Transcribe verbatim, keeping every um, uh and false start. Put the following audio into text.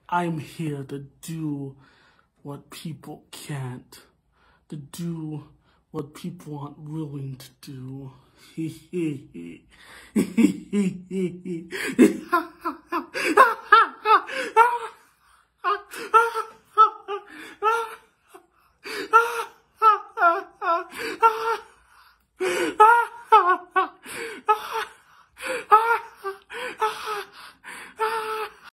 I'm here to do what people can't, to do what people aren't willing to do. Hehehe.